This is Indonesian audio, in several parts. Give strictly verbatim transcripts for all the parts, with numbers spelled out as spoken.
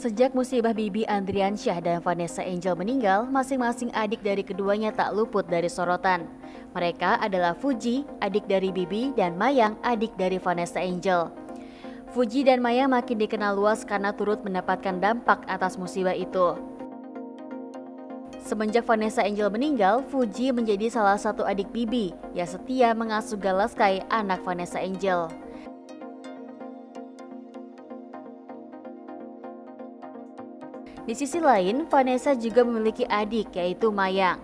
Sejak musibah Bibi Andriansyah dan Vanessa Angel meninggal, masing-masing adik dari keduanya tak luput dari sorotan. Mereka adalah Fuji, adik dari Bibi, dan Mayang, adik dari Vanessa Angel. Fuji dan Mayang makin dikenal luas karena turut mendapatkan dampak atas musibah itu. Semenjak Vanessa Angel meninggal, Fuji menjadi salah satu adik Bibi yang setia mengasuh Galaskai, anak Vanessa Angel. Di sisi lain, Vanessa juga memiliki adik yaitu Mayang.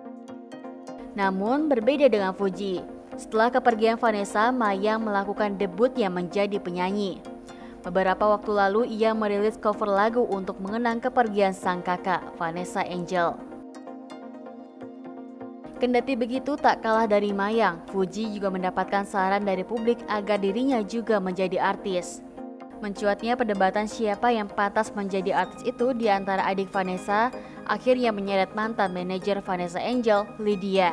Namun berbeda dengan Fuji. Setelah kepergian Vanessa, Mayang melakukan debutnya menjadi penyanyi. Beberapa waktu lalu ia merilis cover lagu untuk mengenang kepergian sang kakak, Vanessa Angel. Kendati begitu, tak kalah dari Mayang, Fuji juga mendapatkan saran dari publik agar dirinya juga menjadi artis. Mencuatnya perdebatan siapa yang pantas menjadi artis itu di antara adik Vanessa akhirnya menyeret mantan manajer Vanessa Angel, Lydia.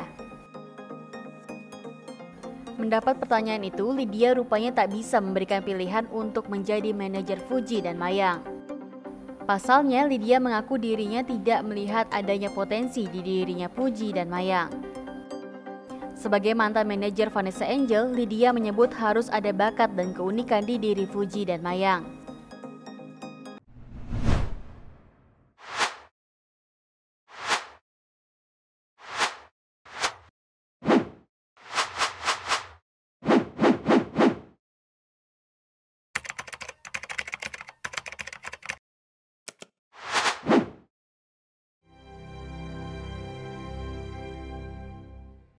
Mendapat pertanyaan itu, Lydia rupanya tak bisa memberikan pilihan untuk menjadi manajer Fuji dan Mayang. Pasalnya, Lydia mengaku dirinya tidak melihat adanya potensi di dirinya Fuji dan Mayang. Sebagai mantan manajer Vanessa Angel, Lydia menyebut harus ada bakat dan keunikan di diri Fuji dan Mayang.